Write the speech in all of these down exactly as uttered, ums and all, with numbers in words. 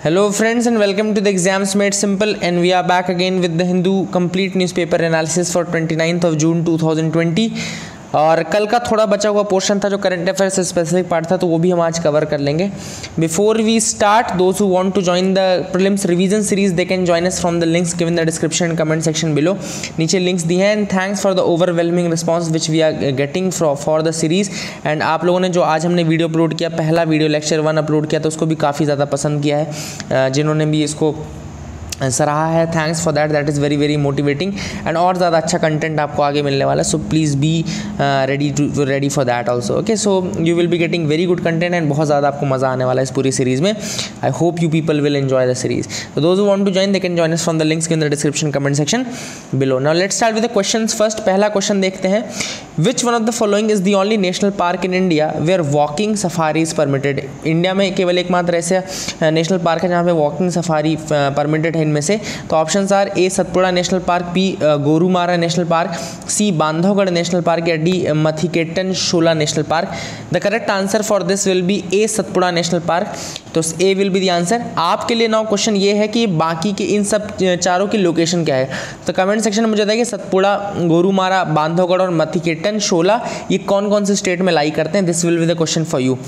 Hello friends and welcome to the Exams Made Simple, and we are back again with the Hindu complete newspaper analysis for twenty-ninth of June two thousand twenty। और कल का थोड़ा बचा हुआ portion था जो current affairs specific part था, तो वो भी हम आज कवर कर लेंगे। Before we start, those who want to join the prelims revision series they can join us from the links given the description comment section below. नीचे लिंक्स दिए हैं। And thanks for the overwhelming response which we are getting for the series. And आप लोगों ने जो आज हमने video upload किया, पहला वीडियो लेक्चर वन अपलोड किया, तो उसको भी काफ़ी ज़्यादा पसंद किया है। जिन्होंने भी इसको सराहा है, thanks for that, that is very very motivating. And और ज़्यादा अच्छा कंटेंट आपको आगे मिलने वाला है, so please be ready to ready for that also. Okay, so you will be getting very good content and बहुत ज़्यादा आपको मज़ा आने वाला है इस पूरी सीरीज़ में। I hope you people will enjoy the series. तो those who want to join they can join us from the links in the description comment section below. Now let's start with the questions first. पहला question देखते हैं, which one of the following is the only national park in India where walking safari is permitted. India में केवल एकमात्र ऐसे national park है जहाँ पे वॉकिंग सफारी परमिटेड है। इनमें से तो options are A Satpura national park, B Gorumara national park, C Bandhavgarh national park, या D Mathikettan Shola national park. The correct answer for this will be A Satpura national park. तो A will be the answer. आपके लिए now question ये है कि बाकी के इन सब चारों की लोकेशन क्या है। तो कमेंट सेक्शन में मुझे बताइए सतपुड़ा, गोरुमारा, बांधवगढ़ और मथिकेटन शोला ये कौन कौन से स्टेट में लाई करते हैं। This will be the question for you.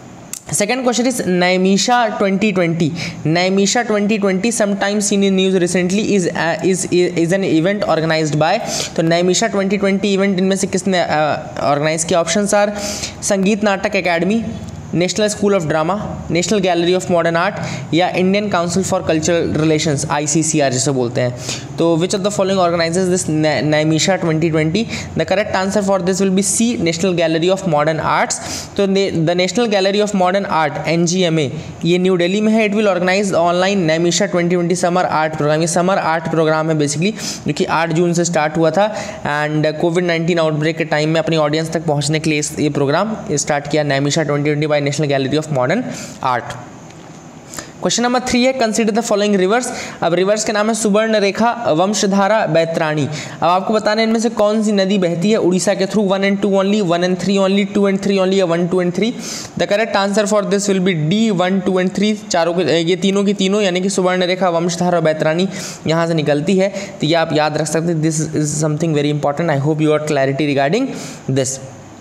Second question is Naimisha twenty twenty. Naimisha twenty twenty, sometimes seen in news recently, is uh, is is an event organized by. तो Naimisha twenty twenty event इनमें से किसने organise किया। Options are Sangeet Natak academy, national school of drama, national gallery of modern art, या Indian council for cultural relations I C C R जिसे बोलते हैं। तो which of the following organizes this Naimisha twenty twenty. The correct answer for this will be C national gallery of modern arts. तो the national gallery of modern art N G M A ये new Delhi में है। It will organize online नाइमिशा twenty twenty summer art program. ये summer art program है basically, जो कि आठ June से स्टार्ट हुआ था एंड कोविड नाइन्टीन आउटब्रेक के टाइम में अपनी ऑडियंस तक पहुंचने के लिए ये प्रोग्राम स्टार्ट किया Naimisha twenty twenty by national gallery of modern art. Question number three है, कंसीडर द फॉलोइंग रिवर्स। अब रिवर्स के नाम है सुवर्ण रेखा, वंशधारा, बैतरानी। अब आपको बताना है इनमें से कौन सी नदी बहती है उड़ीसा के through. One and two only, one and three only, two and three only, या one two and three. The correct answer for this will be D one two and three. चारों के ये तीनों की तीनों यानी कि सुवर्ण रेखा, वंशधारा और बैतरानी यहाँ से निकलती है। तो ये आप याद रख सकते हैं। This is something very important. I hope you are clarity regarding this.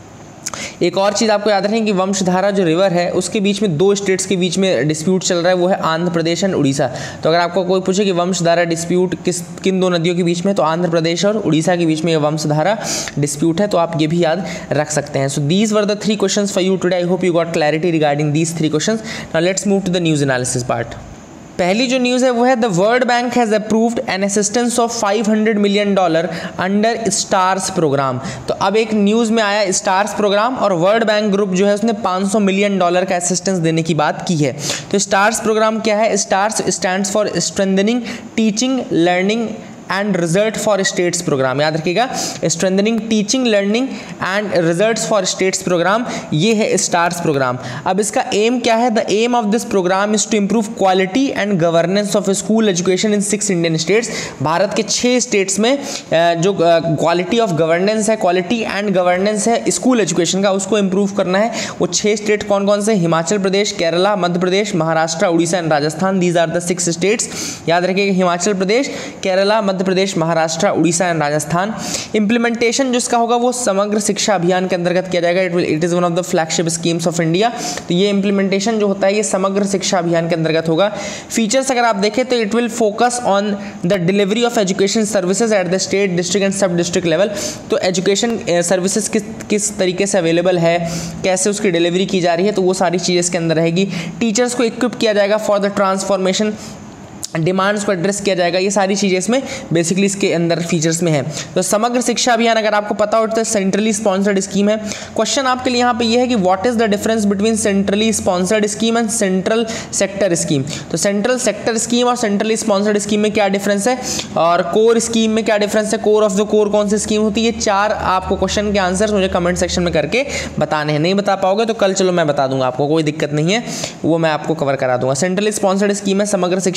एक और चीज़ आपको याद रखनी कि वंशधारा जो रिवर है उसके बीच में दो स्टेट्स के बीच में डिस्प्यूट चल रहा है, वो है आंध्र प्रदेश एंड उड़ीसा। तो अगर आपको कोई पूछे कि वंशधारा डिस्प्यूट किस किन दो नदियों के बीच में, तो आंध्र प्रदेश और उड़ीसा के बीच में ये वंशधारा डिस्प्यूट है। तो आप ये भी याद रख सकते हैं। So these were the three questions for you today. I hope you got clarity regarding these three questions. Now let's move to the news analysis part. पहली जो न्यूज़ है वो है the world bank has approved an assistance of five hundred million dollar under STARS program. तो अब एक news में आया स्टार्स प्रोग्राम, और वर्ल्ड बैंक ग्रुप जो है उसने पाँच सौ मिलियन डॉलर का असिस्टेंस देने की बात की है। तो स्टार्स प्रोग्राम क्या है। STARS stands for strengthening teaching learning and result for states program. याद रखिएगा, strengthening teaching learning and results for states program, ये है स्टार्स प्रोग्राम। अब इसका एम क्या है। The aim of this program is to improve quality and governance of school education in six Indian states. Bharat के छः स्टेट्स में जो क्वालिटी ऑफ गवर्नेंस है, क्वालिटी एंड गवर्नेंस है स्कूल एजुकेशन का, उसको इंप्रूव करना है। वो छः स्टेट कौन कौन से, Himachal Pradesh, Kerala, Madhya Pradesh, Maharashtra, Orissa and Rajasthan. These are the six states. याद रखिएगा, हिमाचल प्रदेश, केरला, मध्य प्रदेश, महाराष्ट्र, उड़ीसा एंड राजस्थान। इंप्लीमेंटेशन जिसका होगा वो समग्र शिक्षा अभियान के अंतर्गत किया जाएगा। It will it is one of the flagship schemes of India. तो ये इंप्लीमेंटेशन जो होता है ये समग्र शिक्षा अभियान के अंतर्गत होगा। फीचर्स अगर आप देखें तो it will focus on the delivery of education services at the state, district and sub district level. तो एजुकेशन सर्विसेज किस किस तरीके से अवेलेबल है, कैसे उसकी डिलीवरी की जा रही है, तो वो सारी चीज़ें इसके अंदर रहेगी। टीचर्स को इक्विप किया जाएगा फॉर द ट्रांसफॉर्मेशन, डिमांड्स को एड्रेस किया जाएगा। ये सारी चीज़ें इसमें बेसिकली इसके अंदर फीचर्स में है। तो समग्र शिक्षा अभियान अगर आपको पता हो तो सेंट्रली स्पॉन्सर्ड स्कीम है। क्वेश्चन आपके लिए यहाँ पे ये है कि what is the difference between centrally sponsored scheme and central sector scheme. तो सेंट्रल सेक्टर स्कीम और सेंट्रली स्पॉन्सर्ड स्कीम में क्या डिफरेंस है, और कोर स्कीम में क्या डिफरेंस है, कोर ऑफ द कोर कौन सी स्कीम होती है। चार आपको क्वेश्चन के आंसर मुझे कमेंट सेक्शन में करके बताने हैं। नहीं बता पाओगे तो कल चलो मैं बता दूंगा, आपको कोई दिक्कत नहीं है, वो मैं आपको कवर करा दूंगा। सेंट्रली स्पॉन्सर्ड स्कीम है Samagra Shiksha Abhiyan,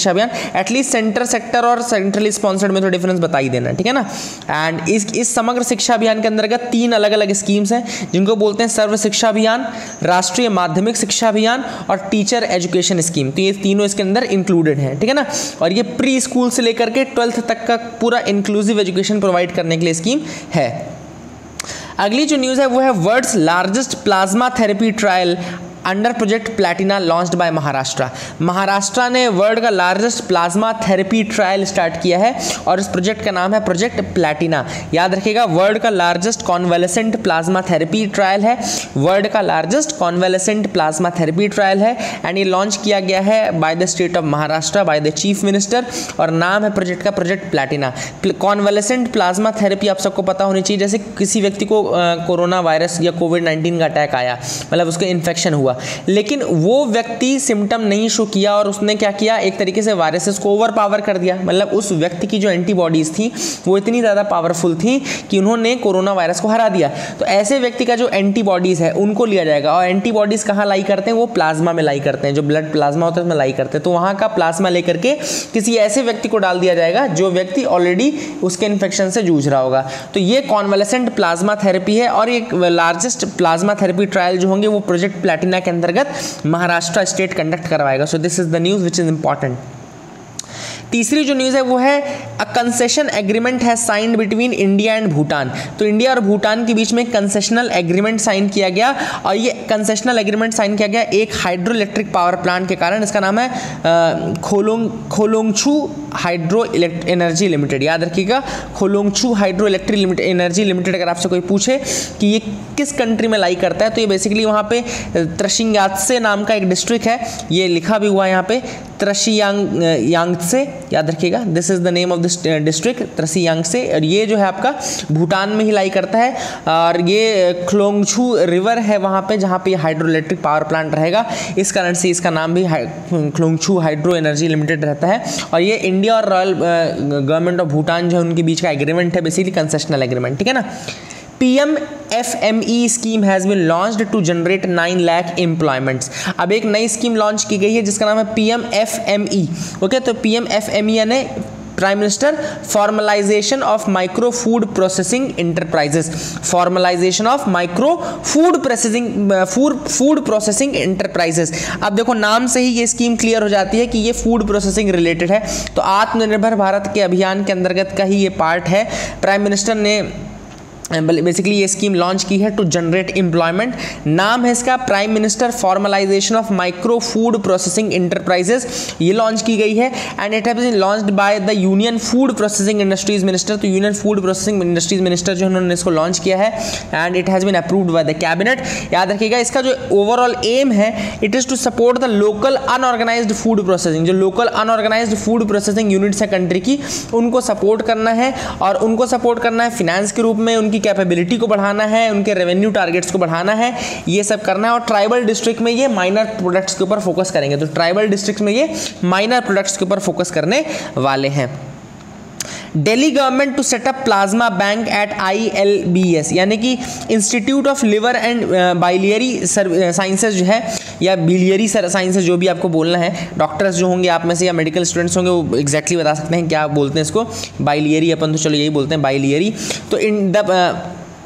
at least center sector और सेंट्रली स्पॉन्सर्ड में तो डिफरेंस बता ही देना, ठीक है ना। एंड इस इस समग्र शिक्षा अभियान के अंतर्गत तीन अलग अलग स्कीम्स हैं जिनको बोलते हैं सर्व शिक्षा अभियान, राष्ट्रीय माध्यमिक शिक्षा अभियान और टीचर एजुकेशन स्कीम। तो ये तीनों इसके अंदर इंक्लूडेड हैं, ठीक है ना। और ये प्री स्कूल से लेकर के ट्वेल्थ तक का पूरा इंक्लूसिव एजुकेशन प्रोवाइड करने के लिए स्कीम है। अगली जो न्यूज़ है वो है world's largest plasma therapy trial under project Platina launched by Maharashtra. Maharashtra ने वर्ल्ड का largest plasma therapy trial start किया है और इस प्रोजेक्ट का नाम है प्रोजेक्ट प्लैटिना। याद रखिएगा, वर्ल्ड का largest convalescent plasma therapy trial है, वर्ल्ड का largest convalescent plasma therapy trial है एंड ये लॉन्च किया गया है by the state of Maharashtra by the chief minister और नाम है प्रोजेक्ट का project Platina. Convalescent plasma therapy आप सबको पता होनी चाहिए, जैसे किसी व्यक्ति को कोरोना वायरस या कोविड नाइन्टीन का अटैक आया, मतलब उसको इन्फेक्शन हुआ, लेकिन वो व्यक्ति सिम्टम नहीं शो किया और उसने क्या किया, एक तरीके से वायरसेस को ओवर पावर कर दिया, मतलब उस व्यक्ति की जो एंटीबॉडीज थी वो इतनी ज़्यादा पावरफुल थी कि उन्होंने कोरोना वायरस को हरा दिया। तो ऐसे व्यक्ति का जो एंटीबॉडीज़ है उनको लिया जाएगा और एंटीबॉडीज़ कहाँ लाई करते हैं, वो प्लाज्मा में लाई करते हैं, जो ब्लड प्लाज्मा होता है उसमें लाई करते हैं। तो वहाँ का प्लाज्मा लेकर के किसी ऐसे व्यक्ति को डाल दिया जाएगा जो व्यक्ति ऑलरेडी उसके इन्फेक्शन से जूझ रहा होगा। तो ये कॉन्वेलेसेंट प्लाज्मा थेरेपी है और एक लार्जेस्ट प्लाज्मा थेरेपी ट्रायल जो होंगे वो प्रोजेक्ट प्लैटिना के अंतर्गत महाराष्ट्र स्टेट कंडक्ट करवाएगा। So this is the news which is important. तीसरी जो न्यूज़ है वो है अ कंसेशन एग्रीमेंट है signed between India and Bhutan. तो इंडिया और भूटान के बीच में कंसेशनल एग्रीमेंट साइन किया गया और ये कंसेशनल एग्रीमेंट साइन किया गया एक हाइड्रो इलेक्ट्रिक पावर प्लांट के कारण। इसका नाम है Kholong Kholongchhu hydro energy limited. याद रखिएगा, Kholongchhu hydro electric limited energy limited. अगर आपसे कोई पूछे कि ये किस कंट्री में लाई करता है तो ये बेसिकली वहाँ पे त्रशिंग्यात्से नाम का एक डिस्ट्रिक्ट है, ये लिखा भी हुआ है यहाँ पे त्रशियांग यांगसे। याद रखिएगा, this is the name of this district Trashiyangtse और ये जो है आपका भूटान में ही लाई करता है और ये खोलोंगछू रिवर है वहाँ पे जहाँ पे हाइड्रो इलेक्ट्रिक पावर प्लांट रहेगा, इस कारण से इसका नाम भी खोलोंगछू हाइड्रो एनर्जी लिमिटेड रहता है। और ये इंडिया और रॉयल गवर्नमेंट ऑफ भूटान जो है उनके बीच का एग्रीमेंट है, बेसिकली कंसेशनल एग्रीमेंट, ठीक है ना। P M F M E scheme has been launched to generate nine lakh employments. अब एक नई स्कीम लॉन्च की गई है जिसका नाम है P M F M E. Okay, तो P M F M E यानी prime minister formalisation of micro food processing enterprises, formalization of micro food processing food food processing enterprises. अब देखो नाम से ही ये स्कीम क्लियर हो जाती है कि ये फूड प्रोसेसिंग रिलेटेड है, तो आत्मनिर्भर भारत के अभियान के अंतर्गत का ही ये पार्ट है। प्राइम मिनिस्टर ने बेसिकली ये स्कीम लॉन्च की है टू जनरेट एम्प्लॉयमेंट। नाम है इसका prime minister formalisation of micro food processing enterprises, ये लॉन्च की गई है and it has been launched by the union food processing industries minister. तो union food processing industries minister जो उन्होंने इसको लॉन्च किया है and it has been approved by the cabinet. याद रखिएगा, इसका जो ओवरऑल एम है it is to support the local unorganised food processing. जो local unorganised food processing units है कंट्री की, उनको सपोर्ट करना है और उनको सपोर्ट करना है फिनेंस के रूप में, उनकी कैपेबिलिटी को बढ़ाना है, उनके रेवेन्यू टारगेट्स को बढ़ाना है, ये सब करना है। और ट्राइबल डिस्ट्रिक्ट में ये माइनर प्रोडक्ट्स के ऊपर फोकस करेंगे, तो ट्राइबल डिस्ट्रिक्ट में ये माइनर प्रोडक्ट्स के ऊपर फोकस करने वाले हैं। Delhi government to set up plasma bank at I L B S, यानी कि institute of liver and biliary sciences जो है या बिलियरी साइंसेज जो भी आपको बोलना है, डॉक्टर्स जो होंगे आप में से या मेडिकल स्टूडेंट्स होंगे वो एग्जैक्टली बता सकते हैं क्या बोलते हैं इसको। बाइलियरी अपन तो चलो यही बोलते हैं बाइलियरी। तो इन द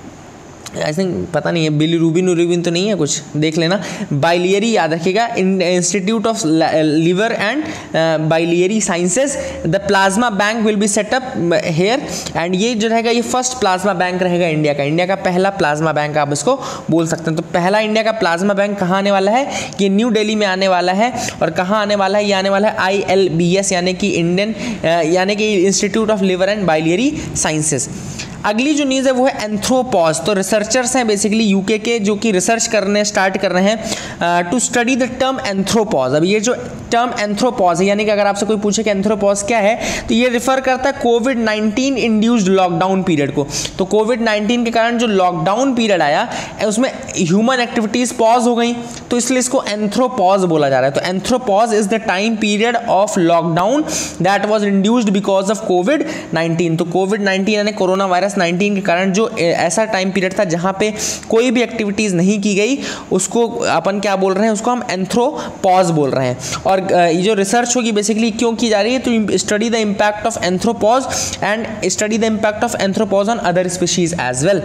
आई थिंक पता नहीं है बिलीरुबिन उरुबिन तो नहीं है, कुछ देख लेना। बाइलियरी याद रखिएगा, institute of liver and biliary sciences. The plasma bank will be set up here and ये जो रहेगा ये फर्स्ट प्लाज्मा बैंक रहेगा इंडिया का, इंडिया का पहला प्लाज्मा बैंक आप इसको बोल सकते हैं। तो पहला इंडिया का प्लाज्मा बैंक कहाँ आने वाला है, ये न्यू दिल्ली में आने वाला है। और कहाँ आने वाला है, ये आने वाला है आई एल बी एस यानी कि इंडियन यानी कि institute of liver and biliary sciences. अगली जो न्यूज़ है वो है एंथ्रोपॉज। तो रिसर्चर्स हैं बेसिकली यूके के जो कि रिसर्च करने स्टार्ट कर रहे हैं to study the term anthropause. अब ये जो टर्म एंथ्रोपॉज है, यानी कि अगर आपसे कोई पूछे कि एंथ्रोपॉज क्या है तो ये रिफर करता है COVID nineteen induced lockdown period को। तो कोविड नाइन्टीन के कारण जो लॉकडाउन पीरियड आया उसमें ह्यूमन एक्टिविटीज़ पॉज हो गई, तो इसलिए इसको एंथ्रोपॉज बोला जा रहा है। तो anthropause is the time period of lockdown that was induced because of COVID nineteen. तो कोविड नाइन्टीन यानी कोरोना वायरस वायरस नाइनटीन के कारण जो ऐसा टाइम पीरियड था जहाँ पे कोई भी एक्टिविटीज़ नहीं की गई, उसको अपन क्या बोल रहे हैं, उसको हम एंथ्रोपॉज बोल रहे हैं। और ये जो रिसर्च होगी बेसिकली क्यों की जा रही है, तो study the impact of anthropause and study the impact of anthropause on other species as well.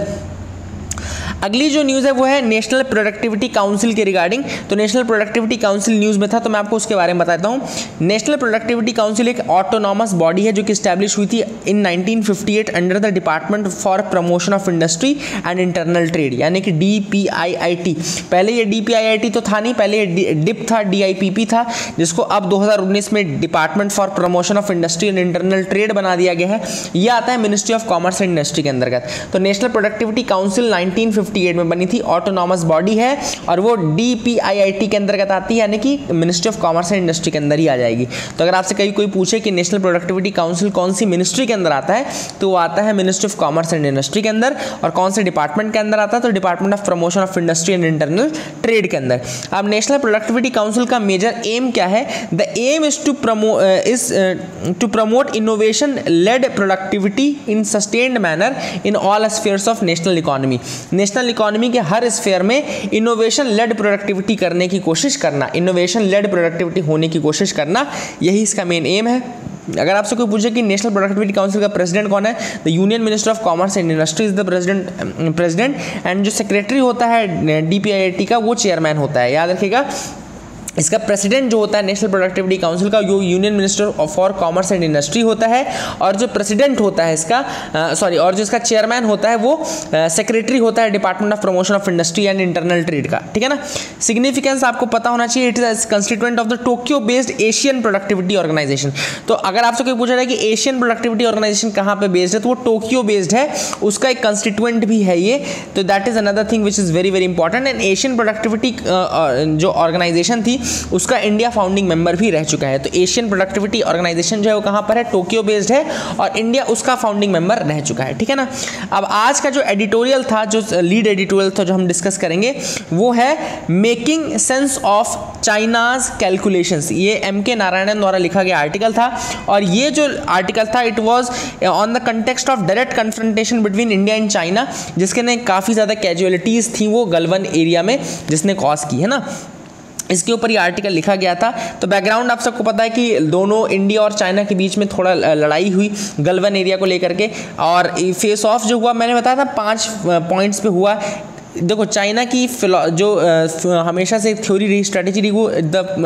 अगली जो न्यूज़ है वो है नेशनल प्रोडक्टिविटी काउंसिल के रिगार्डिंग। तो नेशनल प्रोडक्टिविटी काउंसिल न्यूज़ में था, तो मैं आपको उसके बारे में बताता हूँ। नेशनल प्रोडक्टिविटी काउंसिल एक ऑटोनॉमस बॉडी है जो कि इस्टेब्लिश हुई थी in nineteen fifty eight under the department for promotion of industry and internal trade, यानी कि D P I I T. पहले ये D P I I T तो था नहीं, पहले ये डिप था, डी आई पी पी था, जिसको अब दो हज़ार उन्नीस में department for promotion of industry and internal trade बना दिया गया है। ये आता है ministry of commerce and industry के अंतर्गत। तो national productivity council nineteen fifty eight में बनी थी, ऑटोनॉमस बॉडी है और वो D P I I T के अंतर्गत आती है, यानी कि ministry of commerce and industry के अंदर ही आ जाएगी। तो अगर आपसे कहीं कोई पूछे कि नेशनल प्रोडक्टिविटी काउंसिल कौन सी मिनिस्ट्री के अंदर आता है, तो वो आता है ministry of commerce and industry के अंदर। और कौन से डिपार्टमेंट के अंदर आता है, तो department of promotion of industry and internal trade के अंदर। अब नेशनल प्रोडक्टिविटी काउंसिल का मेजर एम क्या है? The aim is to promo is to promote innovation led productivity in sustained manner in all spheres of national economy. National economy के हर sphere में innovation led productivity करने की कोशिश करना, इनोवेशन लेड प्रोडक्टिविटी होने की कोशिश करना, यही इसका मेन एम है। अगर आपसे कोई पूछे कि नेशनल प्रोडक्टिविटी काउंसिल का प्रेसिडेंट कौन है, the union minister of commerce and industry is the president president and जो सेक्रेटरी होता है D P I I T का, वो चेयरमैन होता है। याद रखिएगा, इसका प्रेसिडेंट जो होता है नेशनल प्रोडक्टिविटी काउंसिल का, जो union minister for commerce and industry होता है, और जो प्रेसिडेंट होता है इसका सॉरी और जो इसका चेयरमैन होता है वो सेक्रेटरी होता है department of promotion of industry and internal trade का। ठीक है ना। सिग्निफिकेंस आपको पता होना चाहिए, it is constituent of the Tokyo based Asian productivity organisation. तो अगर आपसे कोई पूछा जाए कि एशियन प्रोडक्टिविटी ऑर्गेनाइजेशन कहाँ पे बेस्ड है, तो वो टोक्यो बेस्ड है, उसका एक कंस्टिट्यूएंट भी है ये। तो that is another thing which is very very important. And Asian productivity जो ऑर्गेनाइजेशन थी उसका इंडिया फाउंडिंग मेंबर भी रह चुका है। तो एशियन प्रोडक्टिविटी ऑर्गेनाइजेशन जो है वो कहाँ पर है, टोक्यो बेस्ड है, और इंडिया उसका फाउंडिंग मेंबर रह चुका है। ठीक है ना। अब आज का जो एडिटोरियल था, जो लीड एडिटोरियल था जो हम डिस्कस करेंगे, वो है making sense of China's calculations. ये एम के नारायणन द्वारा लिखा गया आर्टिकल था, और ये जो आर्टिकल था it was on the context of direct confrontation between India and China, जिसके ने काफ़ी ज़्यादा कैजुअलिटीज़ थी वो गलवान एरिया में जिसने कॉज की है ना। इसके ऊपर ये आर्टिकल लिखा गया था। तो बैकग्राउंड आप सबको पता है कि दोनों इंडिया और चाइना के बीच में थोड़ा लड़ाई हुई गलवान एरिया को लेकर के, और फेस ऑफ जो हुआ मैंने बताया था पांच पॉइंट्स पे हुआ। देखो, चाइना की जो आ, हमेशा से थ्योरी रही, स्ट्रेटेजी रही, वो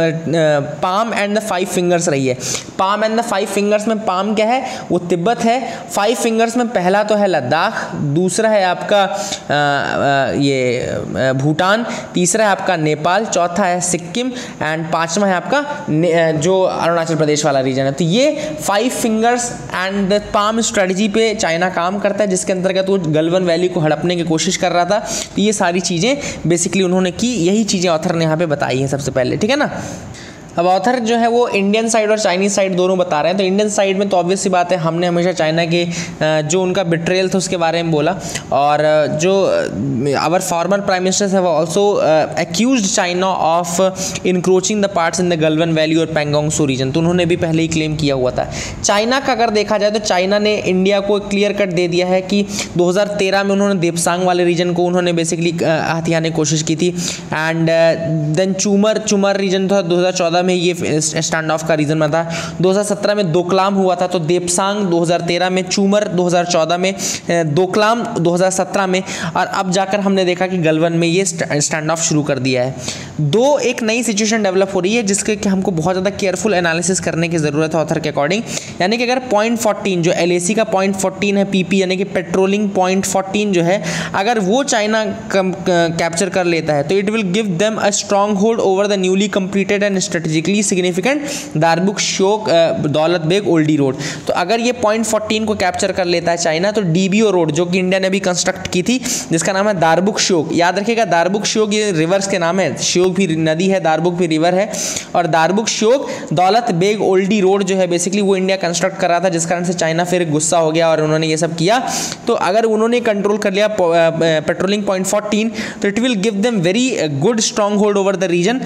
the palm and the five fingers रही है। Palm and the five fingers में पाम क्या है, वो तिब्बत है। फाइव फिंगर्स में पहला तो है लद्दाख, दूसरा है आपका आ, आ, ये भूटान, तीसरा है आपका नेपाल, चौथा है सिक्किम, एंड पांचवा है आपका जो अरुणाचल प्रदेश वाला रीजन है। तो ये five fingers and the palm strategy पे चाइना काम करता है, जिसके अंतर्गत वो गलवान वैली को हड़पने की कोशिश कर रहा था। ये सारी चीज़ें बेसिकली उन्होंने की, यही चीज़ें ऑथर ने यहाँ पे बताई हैं सबसे पहले। ठीक है ना। अब ऑथर जो है वो इंडियन साइड और चाइनीज साइड दोनों बता रहे हैं। तो इंडियन साइड में तो ऑब्वियस सी बात है, हमने हमेशा चाइना के जो उनका बिट्रेयल था उसके बारे में बोला, और जो our former prime minister have also accused China of encroaching the parts in the Galwan valley और पैंगोंग सो रीजन। तो उन्होंने भी पहले ही क्लेम किया हुआ था। चाइना का अगर देखा जाए तो चाइना ने इंडिया को क्लियर कट दे दिया है कि दो हज़ार तेरह में उन्होंने देपसांग वाले रीजन को उन्होंने बेसिकली हथियाने की कोशिश की थी। And then Chumar Chumar region था दो हज़ार चौदह में, ये स्टैंड ऑफ का रीजन में था। दो हज़ार सत्रह में दोकलाम हुआ था, तो देपसांग दो हज़ार तेरह में, चूमर दो हज़ार चौदह में, दोकलाम दो हज़ार सत्रह में, और अब जाकर हमने देखा कि गलवान में ये स्टैंड ऑफ शुरू कर दिया है। दो एक नई सिचुएशन डेवलप हो रही है जिसके कि हमको बहुत ज़्यादा केयरफुल एनालिसिस करने की ज़रूरत है ऑथर के अकॉर्डिंग। यानी कि अगर पॉइंट फोर्टीन जो एल ए सी का पॉइंट फोर्टीन है, पी पी यानी कि पेट्रोलिंग पॉइंट फोर्टीन जो है, अगर वो चाइना कैप्चर कर लेता है तो it will give them a strong hold over the newly completed and strategically significant Darbuk Shyok Daulat Beg Oldi road. तो अगर ये पॉइंट फोर्टीन को कैप्चर कर लेता है चाइना, तो डीबीओ रोड जो कि इंडिया ने भी कंस्ट्रक्ट की थी, जिसका नाम है दारबुक शोक, याद रखिएगा दारबुक शोक ये रिवर्स के नाम है, शोक भी नदी है, दारबुक भी रिवर है, और दारबुक शोक दौलत बेग ओल्डी रोड जो है बेसिकली वो इंडिया कंस्ट्रक्ट कर रहा था, जिस कारण से चाइना फिर गुस्सा हो गया और उन्होंने ये सब किया। तो अगर उन्होंने कंट्रोल कर लिया पेट्रोलिंग पॉइंट फोर्टीन, तो it will give them very good strong hold over the region.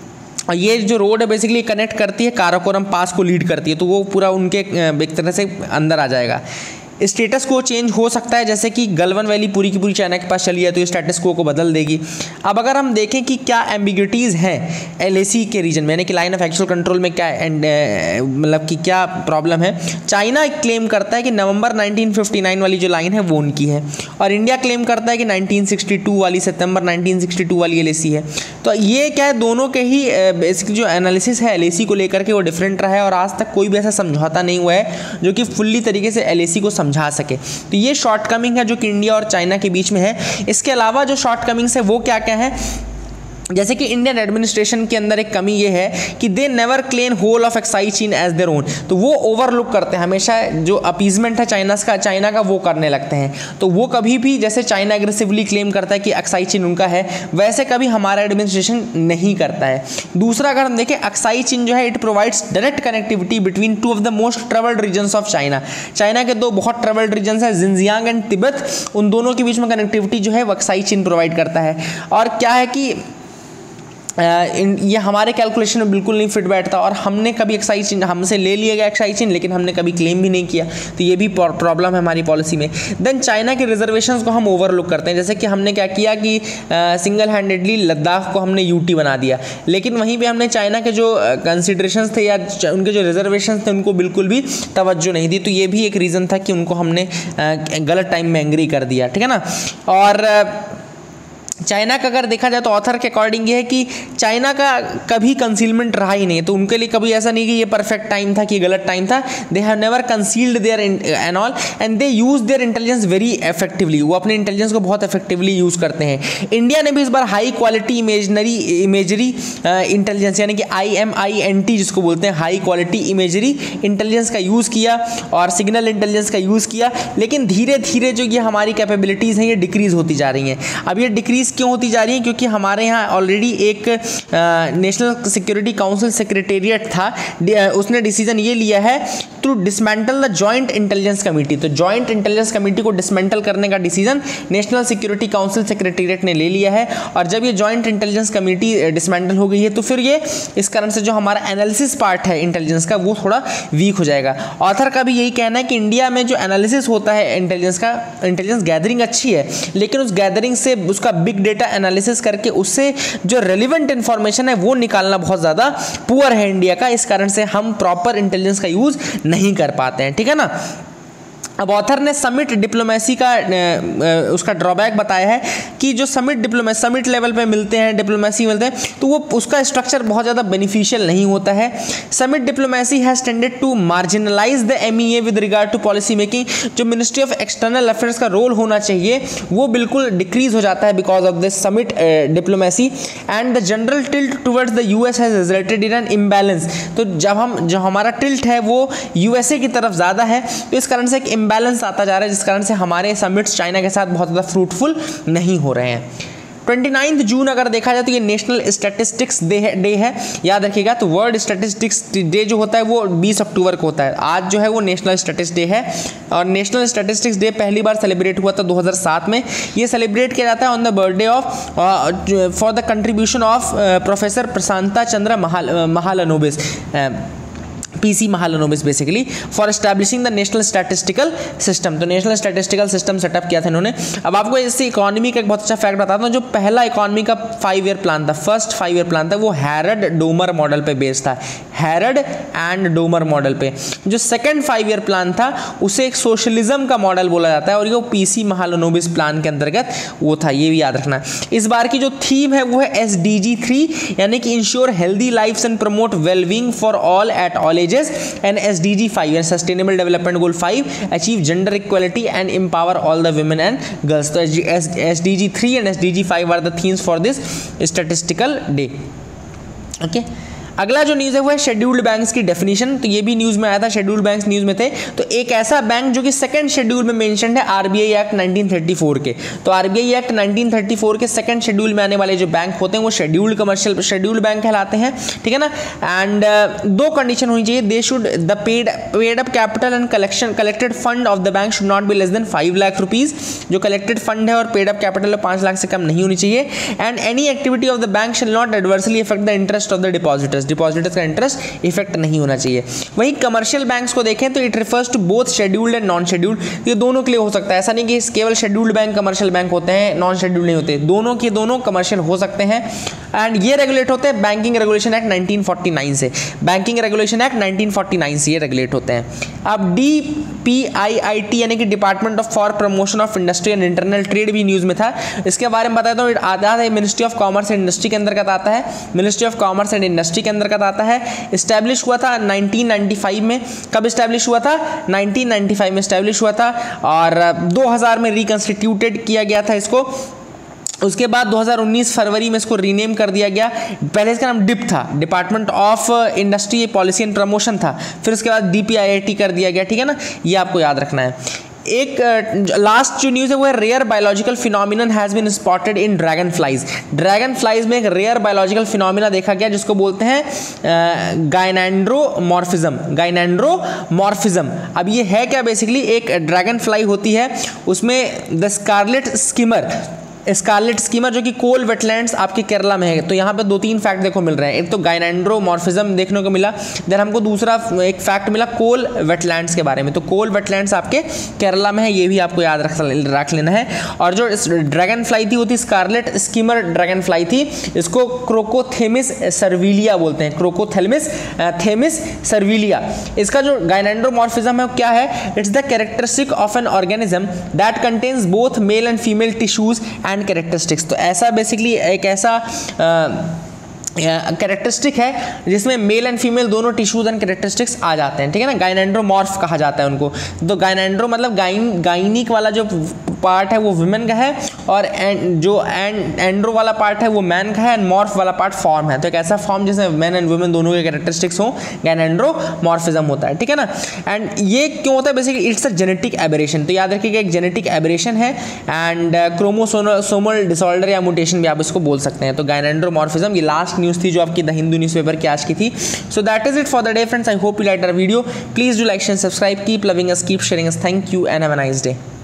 और ये जो रोड है बेसिकली कनेक्ट करती है काराकोरम पास को लीड करती है, तो वो पूरा उनके एक तरह से अंदर आ जाएगा। स्टेटस को चेंज हो सकता है, जैसे कि गलवान वैली पूरी की पूरी चाइना के पास चली है तो ये स्टेटस को बदल देगी। अब अगर हम देखें कि क्या एम्बिग्यूटीज़ हैं एलएसी के रीजन में, यानी कि लाइन ऑफ एक्चुअल कंट्रोल में क्या एंड मतलब कि क्या प्रॉब्लम है। चाइना क्लेम करता है कि नवंबर नाइनटीन फिफ्टी नाइन वाली जो लाइन है वो उनकी है, और इंडिया क्लेम करता है कि नाइनटीन सिक्सटी टू वाली, सितंबर नाइनटीन सिक्सटी टू वाली एलएसी है। तो ये क्या है, दोनों के ही बेसिकली जो एनालिसिस है एलएसी को लेकर के वो डिफरेंट रहा है, और आज तक कोई भी ऐसा समझौता नहीं हुआ है जो कि फुल्ली तरीके से एलएसी को समझा सके। तो ये शॉर्टकमिंग है जो कि इंडिया और चाइना के बीच में है। इसके अलावा जो शॉर्टकमिंग्स है वो क्या क्या है, जैसे कि इंडियन एडमिनिस्ट्रेशन के अंदर एक कमी ये है कि they never claim whole of Aksai Chin as their own. तो वो ओवरलुक करते हैं हमेशा, जो अपीजमेंट है चाइना का चाइना का वो करने लगते हैं। तो वो कभी भी, जैसे चाइना एग्रेसिवली क्लेम करता है कि एक्साइज चीन उनका है, वैसे कभी हमारा एडमिनिस्ट्रेशन नहीं करता है। दूसरा अगर हम देखें, एक्साइज चीन जो है it provides direct connectivity between two of the most travelled regions of China. China के दो बहुत ट्रेवल्ड रीजन्स है, जिनजियांग एंड तिब्बत, उन दोनों के बीच में कनेक्टिविटी जो है वो एक्साइज चीन प्रोवाइड करता है। और क्या है कि Uh, ये हमारे कैलकुलेशन में बिल्कुल नहीं फिट बैठता, और हमने कभी एक्साइज चीन हमसे ले लिया गया एक्साइज चीन, लेकिन हमने कभी क्लेम भी नहीं किया। तो ये भी प्रॉब्लम है हमारी पॉलिसी में। देन चाइना के रिजर्वेशंस को हम ओवरलुक करते हैं, जैसे कि हमने क्या किया कि सिंगल हैंडेडली लद्दाख को हमने यूटी बना दिया, लेकिन वहीं पे हमने चाइना के जो कंसिडरेशंस थे या उनके जो रिजर्वेशंस थे उनको बिल्कुल भी तवज्जो नहीं दी। तो ये भी एक रीज़न था कि उनको हमने गलत टाइम में एंग्री कर दिया, ठीक है ना। और चाइना का अगर देखा जाए तो ऑथर के अकॉर्डिंग ये है कि चाइना का कभी कंसीलमेंट रहा ही नहीं, तो उनके लिए कभी ऐसा नहीं कि ये परफेक्ट टाइम था कि गलत टाइम था। They have never concealed their end all and they use their intelligence very effectively. वो अपने इंटेलिजेंस को बहुत इफेक्टिवली यूज़ करते हैं। इंडिया ने भी इस बार high quality imaginary imagery intelligence यानी कि I M I N T जिसको बोलते हैं, हाई क्वालिटी इमेजरी इंटेलिजेंस का यूज़ किया और सिग्नल इंटेलिजेंस का यूज़ किया, लेकिन धीरे धीरे जो ये हमारी कैपेबिलिटीज़ हैं ये डिक्रीज होती जा रही हैं। अब ये डिक्रीज क्यों होती जा रही है, क्योंकि हमारे यहाँ ऑलरेडी एक नेशनल सिक्योरिटी काउंसिल सेक्रेटेरिएट था, उसने डिसीजन ये लिया है to dismantle the joint intelligence committee. तो जॉइंट इंटेलिजेंस कमेटी को डिसमेंटल करने का decision national security council secretariat ने ले लिया है। और जब ये जॉइंट इंटेलिजेंस कमेटी डिसमेंटल हो गई है तो फिर ये इस कारण से जो हमारा एनालिसिस पार्ट है इंटेलिजेंस का वो थोड़ा वीक हो जाएगा। ऑथर का भी यही कहना है कि इंडिया में जो एनालिसिस होता है इंटेलिजेंस का, इंटेलिजेंस गैदरिंग अच्छी है, लेकिन उस गैदरिंग से उसका बिग डेटा एनालिसिस करके उससे जो रेलिवेंट इंफॉर्मेशन है वो निकालना बहुत ज़्यादा पुअर है इंडिया का। इस कारण से हम प्रॉपर इंटेलिजेंस का यूज़ नहीं कर पाते हैं, ठीक है ना। अब ऑथर ने समिट डिप्लोमेसी का उसका ड्रॉबैक बताया है कि जो समिट डिप्लोमेसी समिट लेवल पे मिलते हैं, डिप्लोमेसी मिलते हैं, तो वो उसका स्ट्रक्चर बहुत ज़्यादा बेनिफिशियल नहीं होता है। Summit diplomacy has tended to marginalise the M E A with regard to policy making. जो मिनिस्ट्री ऑफ एक्सटर्नल अफेयर्स का रोल होना चाहिए वो बिल्कुल डिक्रीज हो जाता है because of this summit diplomacy and the general tilt towards the U S has resulted in an imbalance. तो जब हम जो हमारा टिल्ट है वो यू एस ए की तरफ ज़्यादा है, तो इस कारण से एक बैलेंस आता जा रहा है, जिस कारण से हमारे समिट्स चाइना के साथ बहुत ज़्यादा फ्रूटफुल नहीं हो रहे हैं। उनतीस जून अगर देखा जाए तो ये नेशनल स्टैटिस्टिक्स डे है डे है याद रखिएगा। तो वर्ल्ड स्टैटिस्टिक्स डे जो होता है वो बीस अक्टूबर को होता है। आज जो है वो नेशनल स्टैटिस्टिक्स डे है, और नेशनल स्टैटिस्टिक्स डे पहली बार सेलिब्रेट हुआ था दो हज़ार सात में। ये सेलिब्रेट किया जाता है on the birthday of for the contribution of professor Prashanta Chandra Mahal Mahalanobis PC Mahalanobis basically for establishing the national statistical system. तो नेशनल स्टैटिस्टिकल सिस्टम सेटअप किया था इन्होंने। अब आपको इससे इकोनॉमी का एक बहुत अच्छा फैक्ट बताता हूँ। जो पहला इकोनॉमी का फाइव ईयर प्लान था, फर्स्ट फाइव ईयर प्लान था, वो हैरड डोमर मॉडल पे बेस्ड था, हैरड एंड डोमर मॉडल पे। जो सेकंड फाइव ईयर प्लान था उसे एक सोशलिज्म का मॉडल बोला जाता है, और ये पीसी महालनोबिस प्लान के अंतर्गत वो था, ये भी याद रखना। इस बार की जो थीम है वो है एस डी जी थ्री, यानी कि ensure healthy life and promote wellbeing for all at all ages, and S D G five and Sustainable Development Goal five achieve gender equality and empower all the women and girls. So S D G three and S D G five are the themes for this statistical day. Okay. अगला जो news है वो है scheduled banks की definition. तो ये भी news में आया था, शेड्यूल्ड बैंक्स न्यूज़ में थे। तो एक ऐसा बैंक जो कि सेकंड शेड्यूल में मेंशन्ड है RBI act nineteen thirty four के। तो RBI act nineteen thirty four के सेकंड शेड्यूल में आने वाले जो बैंक होते हैं वो शेड्यूल्ड कमर्शियल शेड्यूल्ड बैंक कहलाते हैं, ठीक है ना। एंड uh, दो कंडीशन होनी चाहिए, they should the paid paid up capital and collection collected fund of the bank should not be less than five lakh rupees. जो कलेक्टेड फंड है और पेड अप कैपिटल पाँच लाख से कम नहीं होनी चाहिए। And any activity of the bank shall not adversely affect the interest of the depositors. Interest, depositors का interest effect नहीं होना चाहिए। वहीं कमर्शियल बैंक्स को देखें तो it refers to both scheduled and non scheduled, ये दोनों के लिए हो सकता है, ऐसा नहीं कि केवल शेड्यूल्ड बैंक कमर्शियल बैंक होते हैं, नॉन शेड्यूल्ड नहीं होते, दोनों के दोनों कमर्शियल हो सकते हैं। एंड ये रेगुलेट होते हैं banking regulation act nineteen forty nine से, banking regulation act nineteen forty nine से ये रेगुलेट होते हैं। अब D P I I T यानी कि department of for promotion of industry and internal trade भी न्यूज़ में था, इसके बारे में बताया तो आता है ministry of commerce and industry के अंतर्गत आता है, ministry of commerce and industry के अंतर्गत आता है। इस्टेब्लिश हुआ था नाइनटीन नाइंटी फाइव में, कब इस्टेब्लिश हुआ था? नाइनटीन नाइंटी फाइव में इस्टेब्लिश हुआ था और दो हज़ार में रिकंस्टिट्यूटेड किया गया था इसको। उसके बाद दो हज़ार उन्नीस फरवरी में इसको रीनेम कर दिया गया, पहले इसका नाम डिप था, department of industry policy and promotion था, फिर उसके बाद D P I I T कर दिया गया, ठीक है ना, ये आपको याद रखना है। एक लास्ट जो न्यूज़ है वो है rare biological phenomenon has been spotted in dragonflies. Dragonflies में एक रेयर बायोलॉजिकल फिनोमिना देखा गया जिसको बोलते हैं गाइनेंड्रोमॉर्फिज्म, गाइनेंड्रोमॉर्फिज्म। अब ये है क्या? बेसिकली एक ड्रैगन फ्लाई होती है, उसमें the scarlet skimmer, scarlet skimmer जो कि कोल वेटलैंड्स आपके केरला में है। तो यहाँ पे दो तीन फैक्ट देखो मिल रहे हैं, एक तो गाइनेंड्रोमॉर्फिज्म देखने को मिला, देन हमको दूसरा एक फैक्ट मिला कोल वेटलैंड्स के बारे में। तो कोल वेटलैंड्स आपके केरला में है, ये भी आपको याद रख रख लेना है। और जो ड्रैगन फ्लाई थी वो थी स्कारलेट स्कीमर ड्रैगन फ्लाई थी, इसको क्रोकोथेमिस सर्विलिया बोलते हैं, क्रोकोथेलमिस थेमिस सर्विलिया। इसका जो गाइनेंड्रोमॉर्फिज्म है वो क्या है? It's the characteristic of an organism that contains both male and female tissues and characteristics. तो ऐसा बेसिकली एक ऐसा कैरेक्टरिस्टिक है जिसमें मेल एंड फीमेल दोनों टिश्यूज एंड कैरेक्टरिस्टिक्स आ जाते हैं, ठीक है ना, गाइनेंड्रोमॉर्फ कहा जाता है उनको। तो गाइनेंड्रो मतलब गाइन गाइनिक वाला जो पार्ट है वो वुमेन का है, और एंड जो एंड एंड्रो वाला पार्ट है वो मैन का है, एंड मॉर्फ वाला पार्ट फॉर्म है। तो एक ऐसा फॉर्म जिसमें मैन एंड वुमेन दोनों के कैरेक्टरिस्टिक्स हो, गाइनेंड्रोमॉर्फिज्म होता है, ठीक है ना। एंड ये क्यों होता है? Basically it's a genetic aberration. तो याद रखिएगा एक जेनेटिक एबरेशन है, एंड क्रोमोसोमल डिसऑर्डर या म्यूटेशन भी आप इसको बोल सकते हैं। तो गाइनेंड्रोमॉर्फिज्म ये लास्ट न्यूज़ थी जो आपकी द हिंदू न्यूज़पेपर की आज की थी। So that is it for the day friends, I hope you like our video, please do like and subscribe, keep loving us, keep sharing us, thank you and have a nice day.